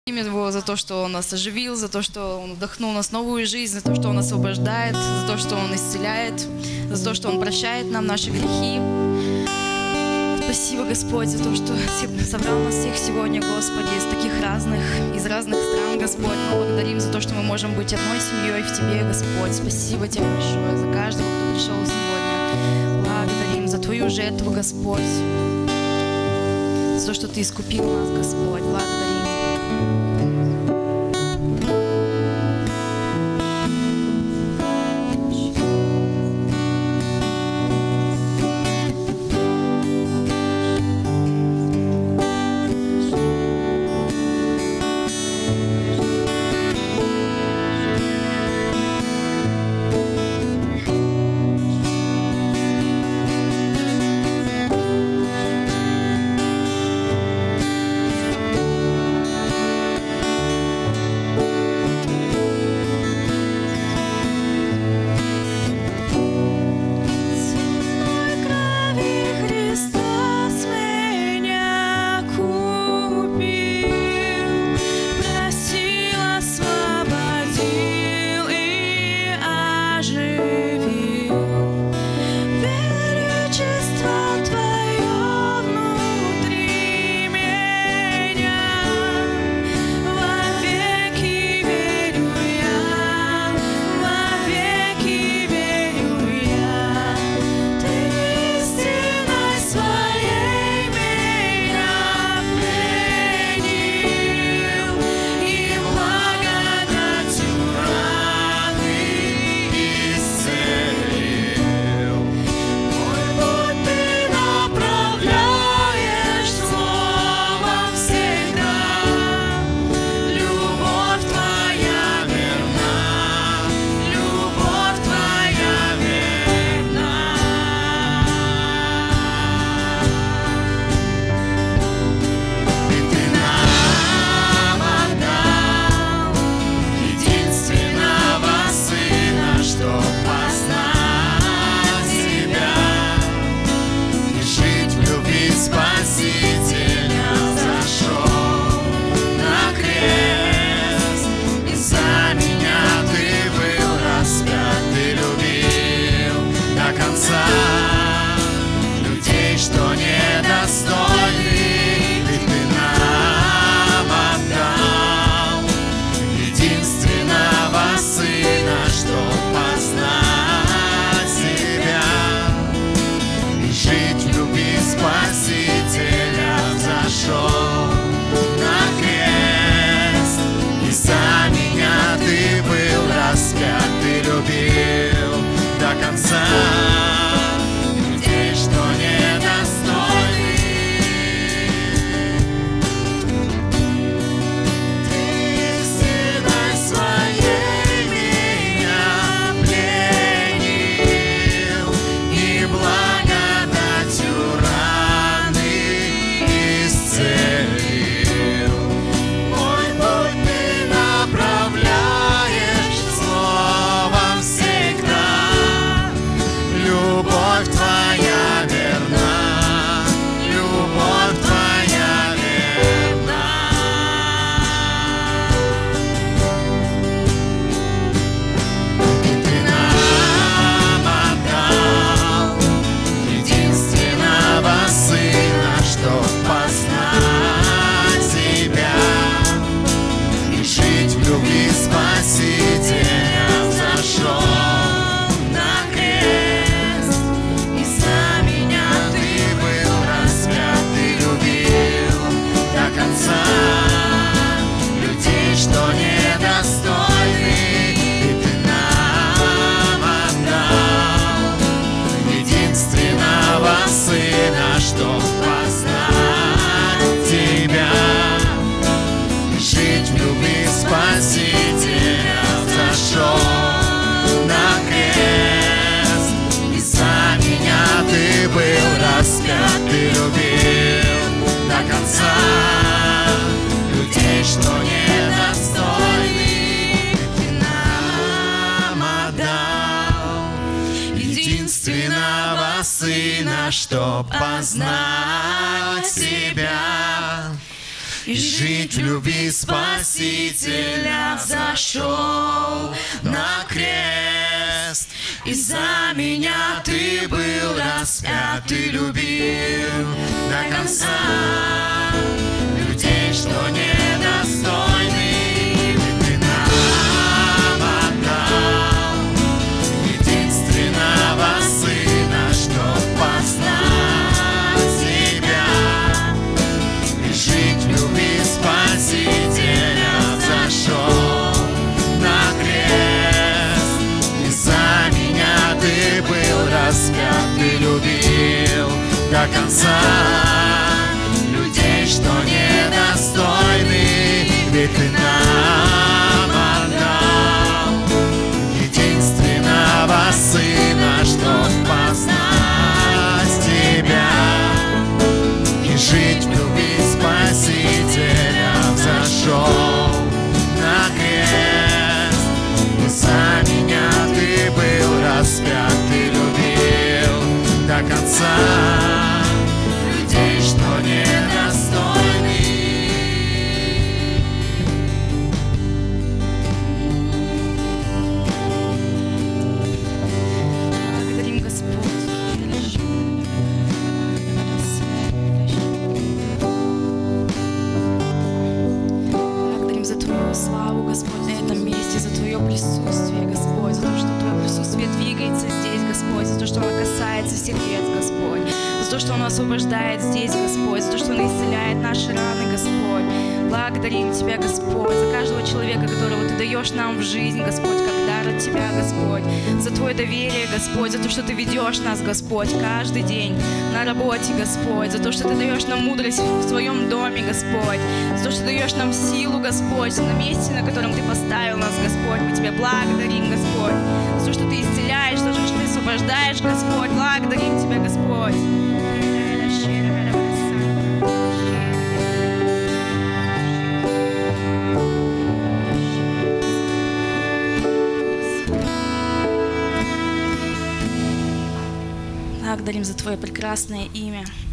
Его за то, что Он нас оживил, за то, что Он вдохнул в нас новую жизнь, за то, что Он освобождает, за то, что Он исцеляет, за то, что Он прощает нам наши грехи. Спасибо, Господь, за то, что Ты собрал нас всех сегодня, Господи, из разных стран, Господь. Мы благодарим за то, что мы можем быть одной семьей в Тебе, Господь. Спасибо Тебе большое за каждого, кто пришел сегодня. Благодарим за Твою жертву, Господь, за то, что Ты искупил нас, Господь. Благодарим. Сына, чтоб познать Тебя, и жить в любви Спасителя зашел на крест. И за меня ты был распят, ты любил до конца людей, что недостойны, ты нам отдал единственного Сына, чтоб познать Тебя и жить в любви Спасителя зашел на крест. И за меня ты был распят, ты любил до конца людей, что недостойны, ведь ты нам отдал единственного Сына, чтоб познать Тебя и жить в любви Спасителя зашел на крест. И за меня ты был распят, ты любил до конца людей, что недостойны. Благодарим, Господь. Благодарим за Твою славу, Господь, на этом месте, за Твое присутствие, Господь, за то, что Твое присутствие двигается здесь, Господь, за то, что оно касается сердец, Господь, за то, что оно освобождает здесь, Господь, за то, что оно исцеляет наши раны, Господь. Благодарим Тебя, Господь, за каждого человека, которого Ты даешь нам в жизнь, Господь, как дар от Тебя, Господь, за Твое доверие, Господь, за то, что Ты ведешь нас, Господь, каждый день на работе, Господь, за то, что Ты даешь нам мудрость в Своем доме, Господь, за то, что даешь нам силу, Господь, на месте, на котором Ты поставил нас, Господь. Мы Тебя благодарим, Господь, за то, что Ты исцеляешь, за то, что Ты освобождаешь, Господь. Благодарим Тебя, Господь. Благодарим за Твое прекрасное имя.